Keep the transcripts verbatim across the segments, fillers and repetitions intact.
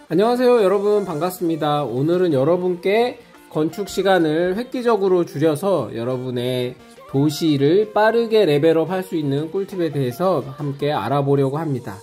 안녕하세요 여러분, 반갑습니다. 오늘은 여러분께 건축 시간을 획기적으로 줄여서 여러분의 도시를 빠르게 레벨업 할 수 있는 꿀팁에 대해서 함께 알아보려고 합니다.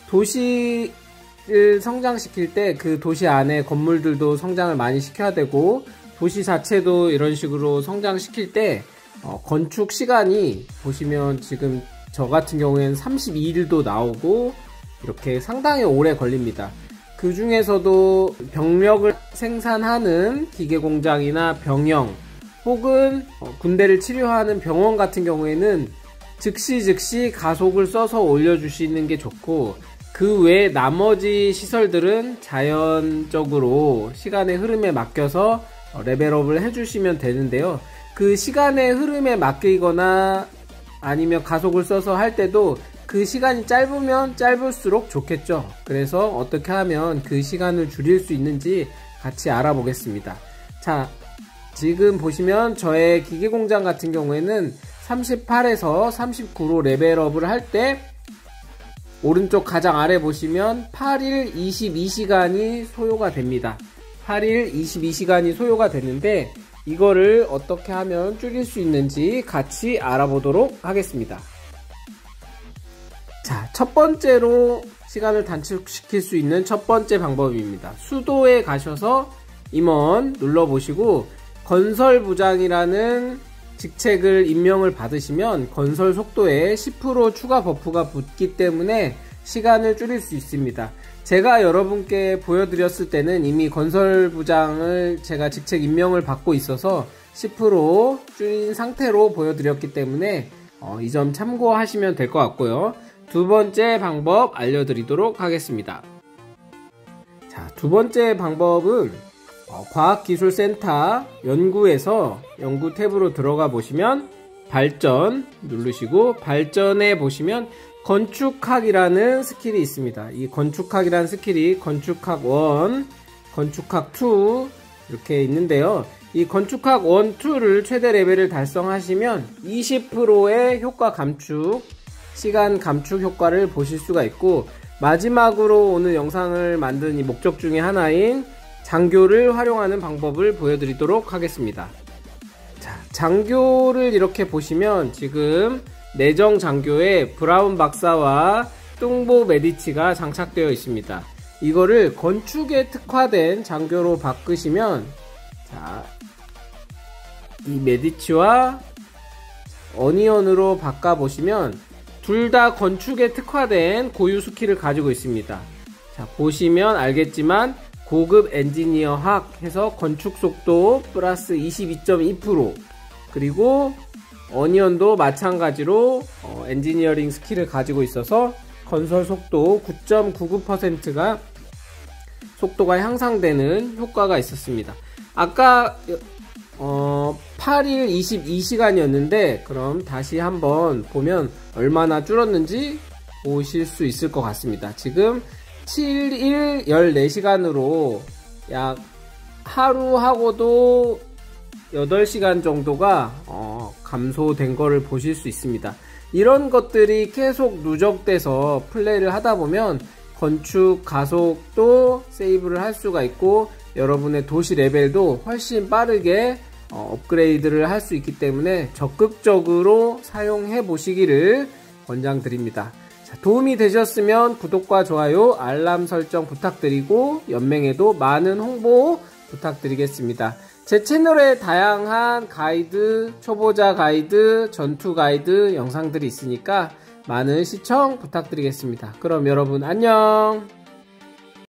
도시를 성장시킬 때 그 도시 안에 건물들도 성장을 많이 시켜야 되고, 도시 자체도 이런 식으로 성장시킬 때 어, 건축 시간이 보시면 지금 저 같은 경우에는 삼십이 일도 나오고 이렇게 상당히 오래 걸립니다. 그 중에서도 병력을 생산하는 기계공장이나 병영 혹은 군대를 치료하는 병원 같은 경우에는 즉시 즉시 가속을 써서 올려주시는 게 좋고, 그 외에 나머지 시설들은 자연적으로 시간의 흐름에 맡겨서 레벨업을 해주시면 되는데요. 그 시간의 흐름에 맡기거나 아니면 가속을 써서 할 때도 그 시간이 짧으면 짧을수록 좋겠죠. 그래서 어떻게 하면 그 시간을 줄일 수 있는지 같이 알아보겠습니다. 자, 지금 보시면 저의 기계공장 같은 경우에는 삼십팔에서 삼십구로 레벨업을 할 때 오른쪽 가장 아래 보시면 팔 일 이십이 시간이 소요가 됩니다. 팔 일 이십이 시간이 소요가 되는데, 이거를 어떻게 하면 줄일 수 있는지 같이 알아보도록 하겠습니다. 자, 첫 번째로 시간을 단축시킬 수 있는 첫 번째 방법입니다. 수도에 가셔서 임원 눌러보시고 건설부장이라는 직책을 임명을 받으시면 건설 속도에 십 퍼센트 추가 버프가 붙기 때문에 시간을 줄일 수 있습니다. 제가 여러분께 보여드렸을 때는 이미 건설부장을 제가 직책 임명을 받고 있어서 십 퍼센트 줄인 상태로 보여드렸기 때문에 어, 이 점 참고하시면 될 것 같고요. 두 번째 방법 알려드리도록 하겠습니다. 자, 두 번째 방법은 어, 과학기술센터 연구에서 연구 탭으로 들어가 보시면 발전 누르시고, 발전에 보시면 건축학이라는 스킬이 있습니다. 이 건축학이라는 스킬이 건축학 일, 건축학 이 이렇게 있는데요. 이 건축학 일, 이를 최대 레벨을 달성하시면 이십 퍼센트의 효과 감축, 시간 감축 효과를 보실 수가 있고, 마지막으로 오늘 영상을 만든 이 목적 중에 하나인 장교를 활용하는 방법을 보여드리도록 하겠습니다. 자, 장교를 이렇게 보시면 지금 내정 장교에 브라운 박사와 뚱보 메디치가 장착되어 있습니다. 이거를 건축에 특화된 장교로 바꾸시면, 자, 이 메디치와 어니언으로 바꿔보시면 둘 다 건축에 특화된 고유 스킬을 가지고 있습니다. 자, 보시면 알겠지만 고급 엔지니어학 해서 건축 속도 플러스 이십이 점 이 퍼센트, 그리고 어니언도 마찬가지로 어, 엔지니어링 스킬을 가지고 있어서 건설 속도 구 점 구구 퍼센트가 속도가 향상되는 효과가 있었습니다. 아까 어, 팔 일 이십이 시간이었는데 그럼 다시 한번 보면 얼마나 줄었는지 보실 수 있을 것 같습니다. 지금 칠 일 열네 시간으로 약 하루하고도 여덟 시간 정도가 어, 감소된 거를 보실 수 있습니다. 이런 것들이 계속 누적돼서 플레이를 하다 보면 건축 가속도 세이브를 할 수가 있고, 여러분의 도시 레벨도 훨씬 빠르게 어, 업그레이드를 할 수 있기 때문에 적극적으로 사용해 보시기를 권장드립니다. 자, 도움이 되셨으면 구독과 좋아요, 알람 설정 부탁드리고 연맹에도 많은 홍보 부탁드리겠습니다. 제 채널에 다양한 가이드, 초보자 가이드, 전투 가이드 영상들이 있으니까 많은 시청 부탁드리겠습니다. 그럼 여러분 안녕!